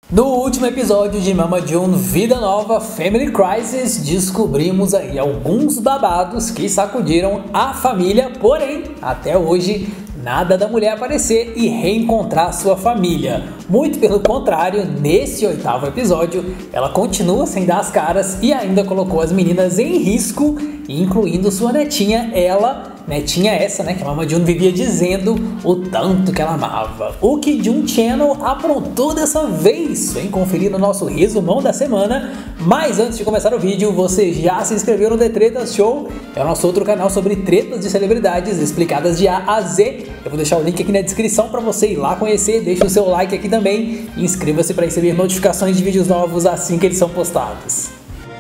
No último episódio de Mama June Vida Nova Family Crisis, descobrimos aí alguns babados que sacudiram a família, porém, até hoje, nada da mulher aparecer e reencontrar sua família. Muito pelo contrário, nesse oitavo episódio, ela continua sem dar as caras e ainda colocou as meninas em risco, incluindo sua netinha, netinha essa, né, que a Mama June vivia dizendo o tanto que ela amava. O que June Channel aprontou dessa vez? Vem conferir no nosso resumão da semana. Mas antes de começar o vídeo, você já se inscreveu no The Tretas Show? É o nosso outro canal sobre tretas de celebridades explicadas de A a Z. Eu vou deixar o link aqui na descrição para você ir lá conhecer. Deixe o seu like aqui também e inscreva-se para receber notificações de vídeos novos assim que eles são postados.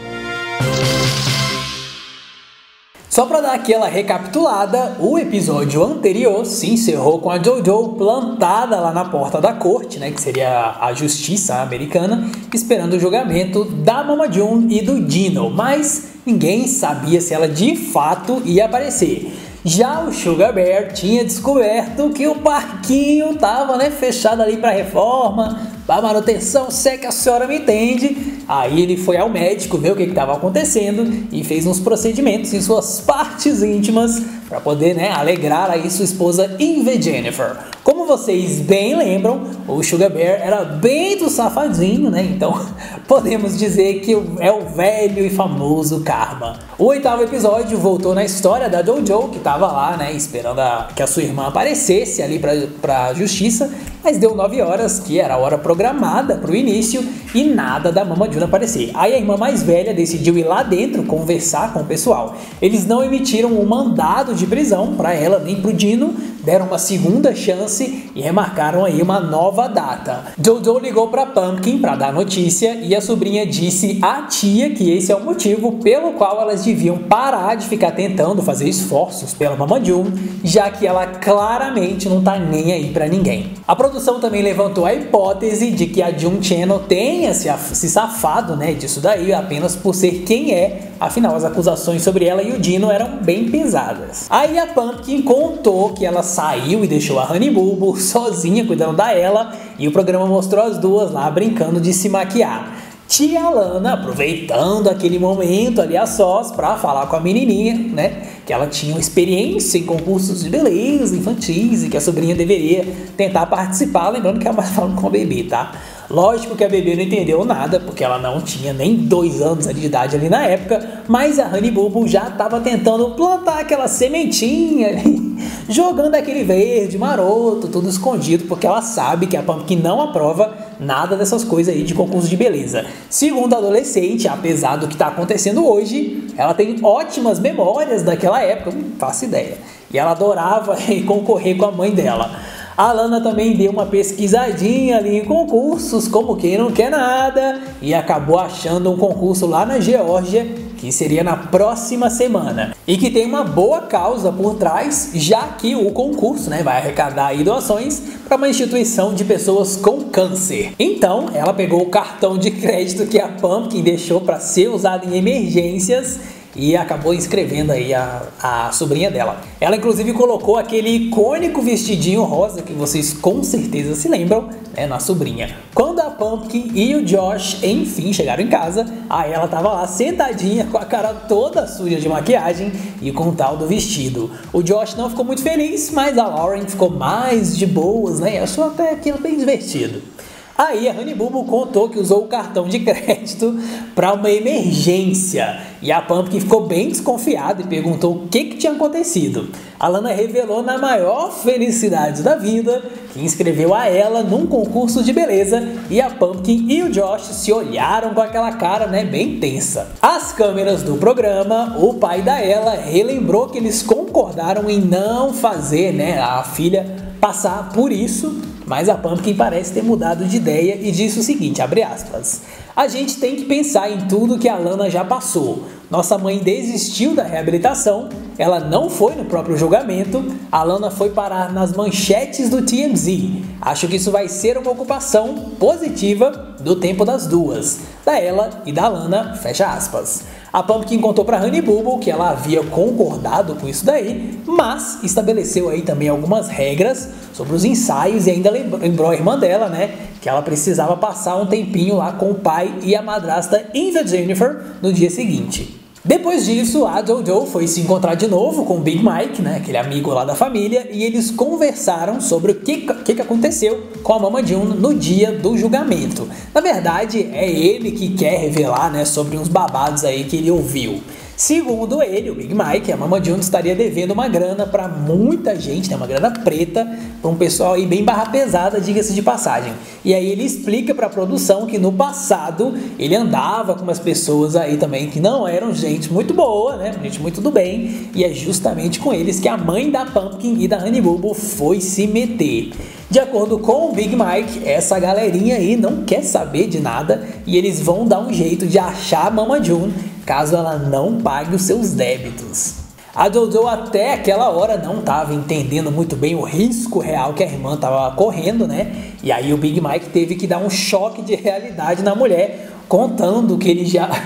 Só para dar aquela recapitulada, o episódio anterior se encerrou com a JoJo plantada lá na porta da corte, né, que seria a justiça americana, esperando o julgamento da Mama June e do Dino, mas ninguém sabia se ela de fato ia aparecer. Já o Sugar Bear tinha descoberto que o parquinho estava, fechado ali para reforma, para manutenção, se é que a senhora me entende. Aí ele foi ao médico ver o que estava acontecendo e fez uns procedimentos em suas partes íntimas para poder, alegrar aí sua esposa Eve Jennifer. Como vocês bem lembram, o Sugar Bear era bem do safadinho, então podemos dizer que é o velho e famoso Karma. O oitavo episódio voltou na história da JoJo, que estava lá, esperando que a sua irmã aparecesse ali para a justiça, mas deu 9 horas, que era a hora programada para o início, e nada da Mama June aparecer. Aí a irmã mais velha decidiu ir lá dentro conversar com o pessoal. Eles não emitiram um mandado de prisão para ela nem para o Dino, deram uma segunda chance e remarcaram aí uma nova data. JoJo ligou para Pumpkin para dar notícia e a sobrinha disse à tia que esse é o motivo pelo qual elas deviam parar de ficar tentando fazer esforços pela Mama June, já que ela claramente não tá nem aí para ninguém. A produção também levantou a hipótese de que a June Channel tenha se safado, disso daí apenas por ser quem é, afinal as acusações sobre ela e o Dino eram bem pesadas. Aí a Pumpkin contou que ela saiu e deixou a Honey Boo Boo sozinha cuidando da Ella e o programa mostrou as duas lá brincando de se maquiar. Tia Lana, aproveitando aquele momento ali a sós para falar com a menininha, que ela tinha experiência em concursos de beleza infantis e que a sobrinha deveria tentar participar, lembrando que ela estava falando com a bebê, tá? Lógico que a bebê não entendeu nada, porque ela não tinha nem 2 anos de idade ali na época, mas a Honey Boo Boo já estava tentando plantar aquela sementinha ali, jogando aquele verde maroto, tudo escondido, porque ela sabe que a Pumpkin não aprova nada dessas coisas aí de concurso de beleza. Segundo a adolescente, apesar do que está acontecendo hoje, ela tem ótimas memórias daquela época, não faço ideia, e ela adorava concorrer com a mãe dela. A Lana também deu uma pesquisadinha ali em concursos, como quem não quer nada, e acabou achando um concurso lá na Geórgia, que seria na próxima semana, e que tem uma boa causa por trás, já que o concurso vai arrecadar aí doações para uma instituição de pessoas com câncer. Então ela pegou o cartão de crédito que a Pumpkin deixou para ser usado em emergências e acabou inscrevendo aí a sobrinha dela. Ela inclusive colocou aquele icônico vestidinho rosa que vocês com certeza se lembram, na sobrinha. Quando a Pumpkin e o Josh enfim chegaram em casa, aí ela tava lá sentadinha com a cara toda suja de maquiagem e com o tal do vestido. O Josh não ficou muito feliz, mas a Lauren ficou mais de boas, achou até aquilo bem divertido. Aí a Honey Boo Boo contou que usou o cartão de crédito para uma emergência e a Pumpkin ficou bem desconfiada e perguntou o que tinha acontecido. A Lana revelou na maior felicidade da vida que inscreveu a ela num concurso de beleza e a Pumpkin e o Josh se olharam com aquela cara bem tensa. As câmeras do programa, o pai da Ella relembrou que eles concordaram em não fazer a filha passar por isso, mas a Pumpkin parece ter mudado de ideia e disse o seguinte, abre aspas, a gente tem que pensar em tudo que a Lana já passou. Nossa mãe desistiu da reabilitação, ela não foi no próprio julgamento, a Lana foi parar nas manchetes do TMZ. Acho que isso vai ser uma ocupação positiva do tempo das duas, da Ella e da Lana, fecha aspas. A Pumpkin contou para Honey Boo Boo que ela havia concordado com isso daí, mas estabeleceu aí também algumas regras sobre os ensaios e ainda lembrou a irmã dela, que que ela precisava passar um tempinho lá com o pai e a madrasta Eva Jennifer no dia seguinte. Depois disso, a JoJo foi se encontrar de novo com o Big Mike, né, aquele amigo lá da família, e eles conversaram sobre o que aconteceu com a Mama June no dia do julgamento. Na verdade, é ele que quer revelar, né, sobre uns babados aí que ele ouviu. Segundo ele, o Big Mike, a Mama June estaria devendo uma grana para muita gente, né, uma grana preta, para um pessoal aí bem barra pesada, diga-se de passagem. E aí ele explica para a produção que no passado ele andava com umas pessoas aí também que não eram gente muito boa, né, gente muito do bem, e é justamente com eles que a mãe da Pumpkin e da Honey Boo Boo foi se meter. De acordo com o Big Mike, essa galerinha aí não quer saber de nada e eles vão dar um jeito de achar a Mama June caso ela não pague os seus débitos. A JoJo até aquela hora não estava entendendo muito bem o risco real que a irmã estava correndo, né? E aí o Big Mike teve que dar um choque de realidade na mulher, contando que ele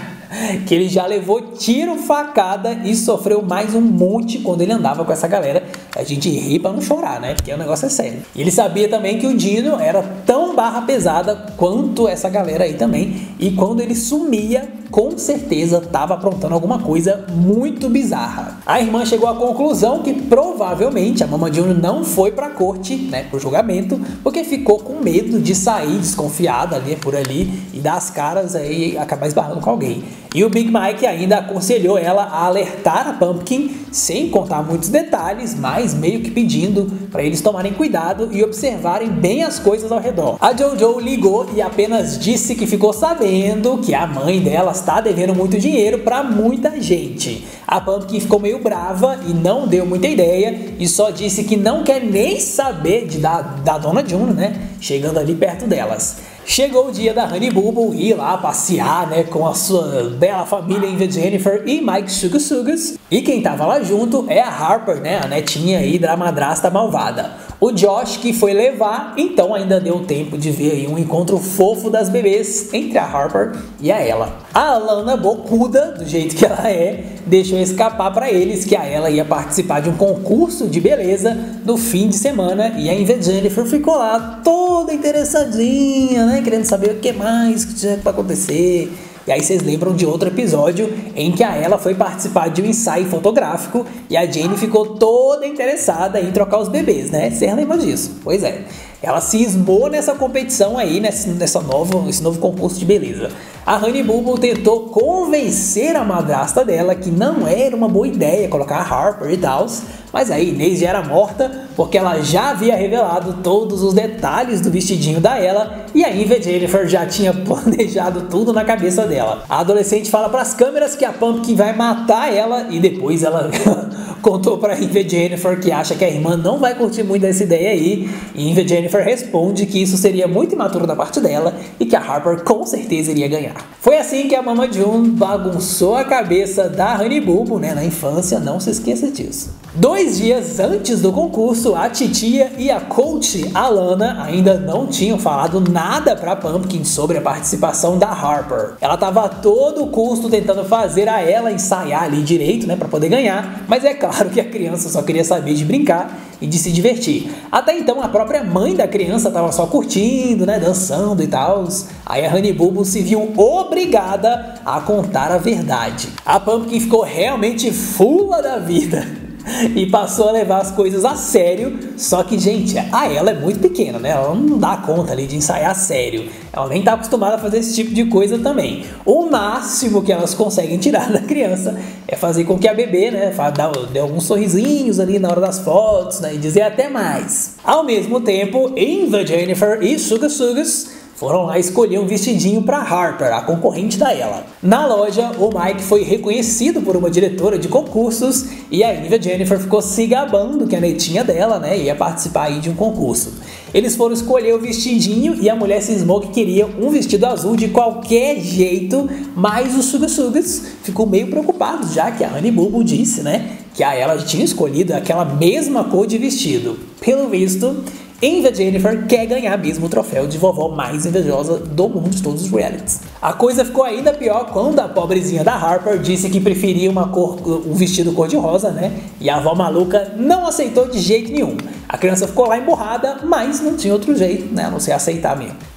já levou tiro, facada e sofreu mais um monte quando ele andava com essa galera. A gente ri pra não chorar, né? Porque o negócio é sério. E ele sabia também que o Dino era tão barra pesada quanto essa galera aí também. E quando ele sumia, com certeza estava aprontando alguma coisa muito bizarra. A irmã chegou à conclusão que provavelmente a Mama June não foi pra corte, né, pro julgamento, porque ficou com medo de sair desconfiada ali por ali e dar as caras aí e acabar esbarrando com alguém. E o Big Mike ainda aconselhou ela a alertar a Pumpkin, sem contar muitos detalhes, mas meio que pedindo para eles tomarem cuidado e observarem bem as coisas ao redor. A JoJo ligou e apenas disse que ficou sabendo que a mãe dela está devendo muito dinheiro para muita gente. A Pumpkin ficou meio brava e não deu muita ideia e só disse que não quer nem saber da Dona June, né, chegando ali perto delas. Chegou o dia da Honey Boo Boo ir lá passear, né, com a sua bela família Eva Jennifer e Mike Sugas. E quem tava lá junto é a Harper, né, a netinha aí da madrasta malvada. O Josh que foi levar, então ainda deu tempo de ver aí um encontro fofo das bebês entre a Harper e a ela. A Alana, bocuda, do jeito que ela é, deixou escapar para eles que a ela ia participar de um concurso de beleza no fim de semana e a Eva Jennifer ficou lá toda interessadinha, né, querendo saber o que mais que tinha para acontecer. E aí vocês lembram de outro episódio em que a ela foi participar de um ensaio fotográfico e a Jenny ficou toda interessada em trocar os bebês, né? Vocês lembram disso? Pois é. Ela se esmou nessa competição aí, nesse novo concurso de beleza. A Honey Boo Boo tentou convencer a madrasta dela que não era uma boa ideia colocar a Harper e tal, mas aí Inês já era morta porque ela já havia revelado todos os detalhes do vestidinho da ela e a Eva Jennifer já tinha planejado tudo na cabeça dela. A adolescente fala para as câmeras que a Pumpkin vai matar ela e depois ela contou para Eva Jennifer que acha que a irmã não vai curtir muito essa ideia aí e Eva Jennifer responde que isso seria muito imaturo da parte dela e que a Harper com certeza iria ganhar. Foi assim que a Mama June bagunçou a cabeça da Honey Boo Boo, né, na infância, não se esqueça disso. 2 dias antes do concurso, a titia e a coach Alana ainda não tinham falado nada pra Pumpkin sobre a participação da Harper. Ela tava a todo custo tentando fazer a ela ensaiar ali direito, né, pra poder ganhar, mas é claro que a criança só queria saber de brincar e de se divertir. Até então a própria mãe da criança tava só curtindo, né, dançando e tal. Aí a Honey Boo Boo se viu obrigada a contar a verdade. A Pumpkin ficou realmente fula da vida e passou a levar as coisas a sério, só que, gente, a ela é muito pequena, né? Ela não dá conta ali de ensaiar a sério. Ela nem tá acostumada a fazer esse tipo de coisa também. O máximo que elas conseguem tirar da criança é fazer com que a bebê, né, dê alguns sorrisinhos ali na hora das fotos, né, e dizer até mais. Ao mesmo tempo, Eva Jennifer e Sugas foram lá escolher um vestidinho para Harper, a concorrente da ela. Na loja, o Mike foi reconhecido por uma diretora de concursos e a Eva Jennifer ficou se gabando que a netinha dela, né, ia participar aí de um concurso. Eles foram escolher o vestidinho e a mulher cismou que queria um vestido azul de qualquer jeito, mas o Sugas ficou meio preocupado, já que a Honey Boo Boo disse, né, que a ela tinha escolhido aquela mesma cor de vestido. Pelo visto, Eva Jennifer quer ganhar mesmo o troféu de vovó mais invejosa do mundo de todos os realities. A coisa ficou ainda pior quando a pobrezinha da Harper disse que preferia um vestido cor-de-rosa, né? E a avó maluca não aceitou de jeito nenhum. A criança ficou lá emburrada, mas não tinha outro jeito, né? A não ser aceitar mesmo.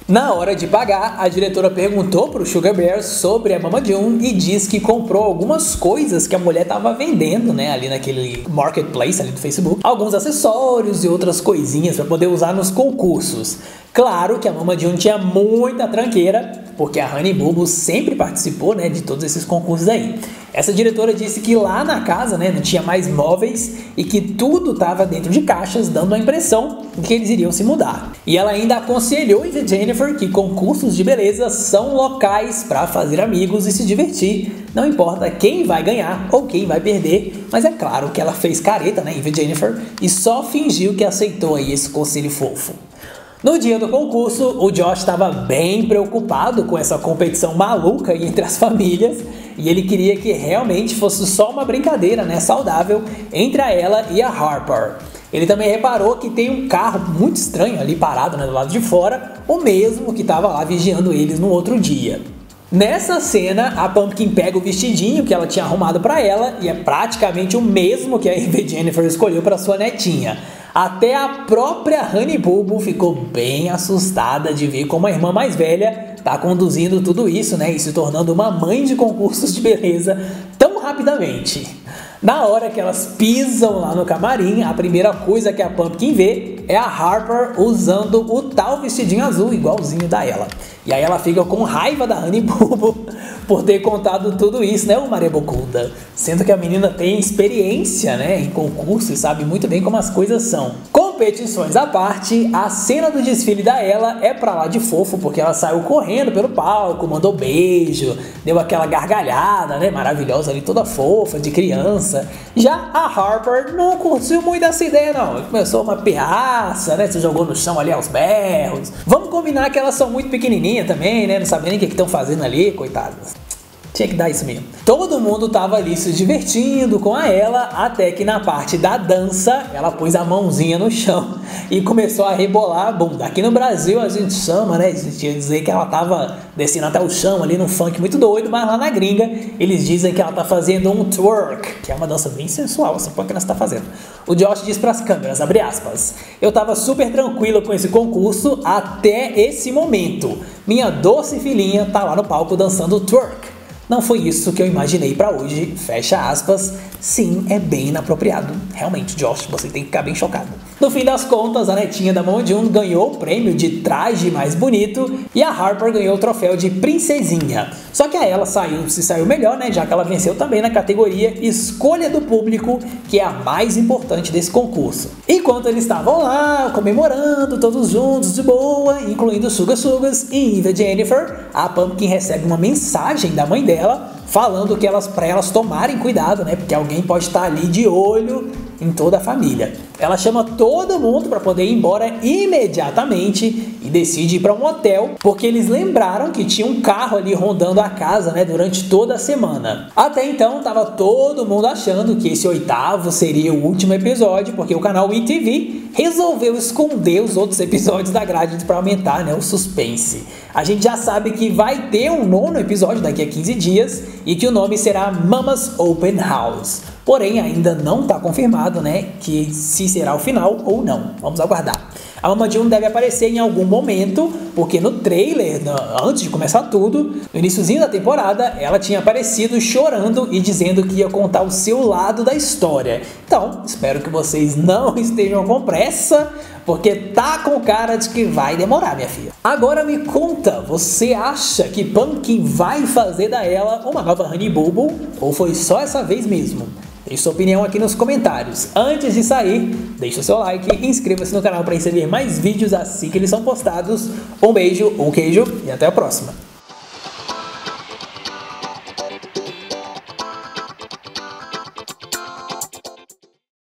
Na hora de pagar, a diretora perguntou pro Sugar Bear sobre a Mama June e diz que comprou algumas coisas que a mulher tava vendendo, né, ali naquele marketplace ali do Facebook. Alguns acessórios e outras coisinhas para poder usar nos concursos. Claro que a Mama June tinha muita tranqueira, porque a Honey Boo Boo sempre participou, né, de todos esses concursos aí. Essa diretora disse que lá na casa, né, não tinha mais móveis e que tudo estava dentro de caixas, dando a impressão de que eles iriam se mudar. E ela ainda aconselhou Eva Jennifer que concursos de beleza são locais para fazer amigos e se divertir. Não importa quem vai ganhar ou quem vai perder, mas é claro que ela fez careta, né, Eva Jennifer, e só fingiu que aceitou aí esse conselho fofo. No dia do concurso, o Josh estava bem preocupado com essa competição maluca entre as famílias e ele queria que realmente fosse só uma brincadeira, né, saudável entre ela e a Harper. Ele também reparou que tem um carro muito estranho ali parado, né, do lado de fora, o mesmo que estava lá vigiando eles no outro dia. Nessa cena, a Pumpkin pega o vestidinho que ela tinha arrumado para ela e é praticamente o mesmo que a Eva Jennifer escolheu para sua netinha. Até a própria Honey Boo Boo ficou bem assustada de ver como a irmã mais velha está conduzindo tudo isso, né, e se tornando uma mãe de concursos de beleza tão rapidamente. Na hora que elas pisam lá no camarim, a primeira coisa que a Pumpkin vê é a Harper usando o tal vestidinho azul, igualzinho da ela. E aí ela fica com raiva da Honey Boo Boo por ter contado tudo isso, né, o Maria Bocuda? Sendo que a menina tem experiência, né, em concurso e sabe muito bem como as coisas são. Competições à parte, a cena do desfile da Ela é pra lá de fofo, porque ela saiu correndo pelo palco, mandou beijo, deu aquela gargalhada, né, maravilhosa ali, toda fofa, de criança. Já a Harper não curtiu muito essa ideia, não. Começou uma pirraça, né, se jogou no chão ali aos berros. Vamos combinar que elas são muito pequenininhas também, né, não sabem nem o que estão fazendo ali, coitadas. Tinha que dar isso mesmo. Todo mundo tava ali se divertindo com a Ela, até que na parte da dança, ela pôs a mãozinha no chão e começou a rebolar a bunda. Aqui no Brasil a gente chama, né, a gente ia dizer que ela tava descendo até o chão ali num funk muito doido, mas lá na gringa eles dizem que ela tá fazendo um twerk, que é uma dança bem sensual, essa punk que ela está fazendo. O Josh diz pras câmeras, abre aspas, eu tava super tranquilo com esse concurso até esse momento. Minha doce filhinha tá lá no palco dançando twerk. Não foi isso que eu imaginei pra hoje, fecha aspas. Sim, é bem inapropriado. Realmente, Josh, você tem que ficar bem chocado. No fim das contas, a netinha da Mama June ganhou o prêmio de traje mais bonito e a Harper ganhou o troféu de princesinha. Só que a Ela se saiu melhor, né, já que ela venceu também na categoria Escolha do Público, que é a mais importante desse concurso. Enquanto eles estavam lá, comemorando, todos juntos, de boa, incluindo Suga Sugas e Eva Jennifer, a Pumpkin recebe uma mensagem da mãe dela, falando que para elas tomarem cuidado, né? Porque alguém pode estar ali de olho em toda a família. Ela chama todo mundo para poder ir embora imediatamente e decide ir para um hotel, porque eles lembraram que tinha um carro ali rondando a casa, né, durante toda a semana. Até então, tava todo mundo achando que esse 8º seria o último episódio, porque o canal WeTV resolveu esconder os outros episódios da grade para aumentar, né, o suspense. A gente já sabe que vai ter um 9º episódio daqui a 15 dias e que o nome será Mama's Open House. Porém, ainda não está confirmado, né, que se será o final ou não. Vamos aguardar. A Mama June deve aparecer em algum momento, porque no trailer, antes de começar tudo, no iniciozinho da temporada, ela tinha aparecido chorando e dizendo que ia contar o seu lado da história. Então, espero que vocês não estejam com pressa, porque tá com cara de que vai demorar, minha filha. Agora me conta, você acha que Pumpkin vai fazer da Ela uma nova Honey Boo Boo, ou foi só essa vez mesmo? Deixe sua opinião aqui nos comentários. Antes de sair, deixe o seu like e inscreva-se no canal para receber mais vídeos assim que eles são postados. Um beijo, um queijo e até a próxima.